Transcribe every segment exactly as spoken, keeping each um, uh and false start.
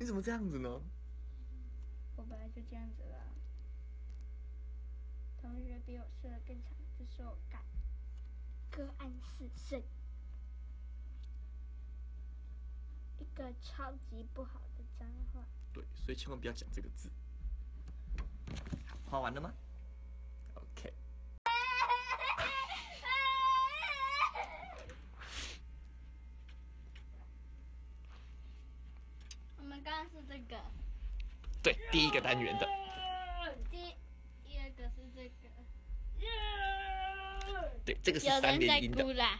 你怎么这样子呢？ 我本来就这样子了。同学比我射得更长，这是我干。各按四胜。一个超级不好的脏话。 对，所以千万不要讲这个字。好，画完了吗 ？OK。 我们刚刚是这个。 对，第一个单元的。 第第二个是这个。 对，这个是三连音的。 有人在哭啦。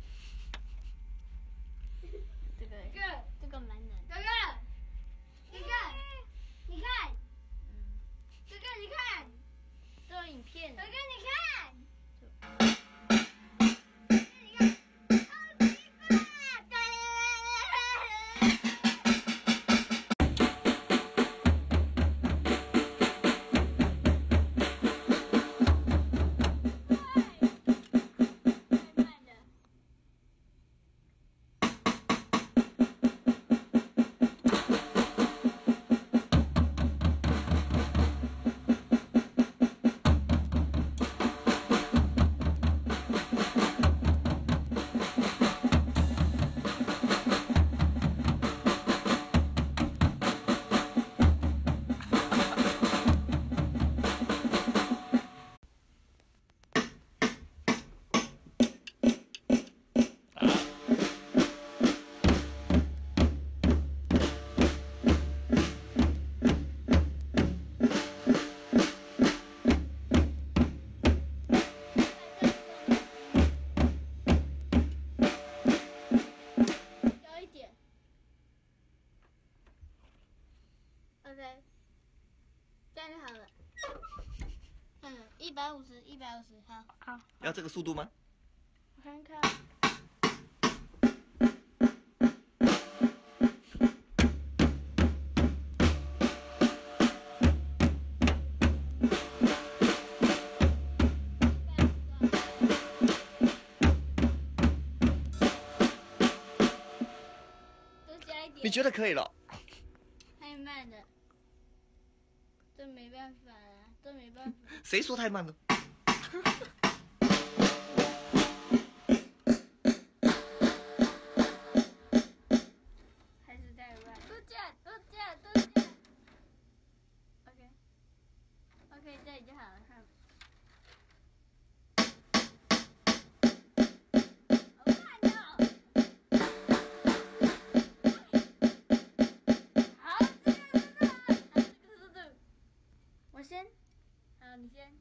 这个这个蛮难。哥哥，你看，你看，嗯，哥哥你看，这有影片。哥哥你看。OK， 这样就好了。嗯，一百五十，一百五十，好。好。 要这个速度吗？ 我看看。多加一点。 你觉得可以了？ 太慢了，这没办法啊，这没办法。 谁说太慢了？ 还是太慢。多加，多加，多加。OK，OK， 这里就好了，看。好慢哦。好，这个速度，好，这个速度。我先，好，你先。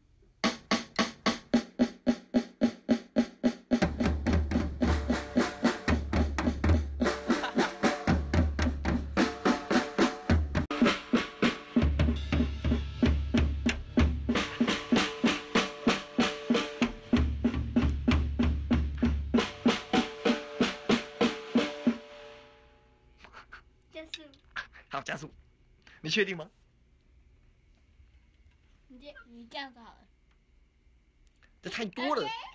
加速。 好，加速。你确定吗？ 你这你这样子好了。 这太多了。 Okay.